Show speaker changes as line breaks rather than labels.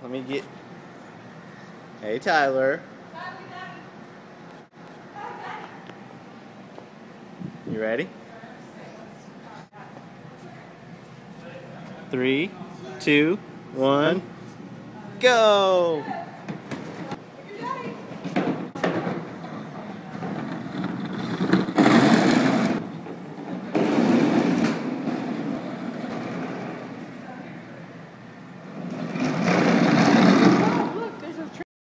Let me get. Hey, Tyler. You ready? 3, 2, 1, go!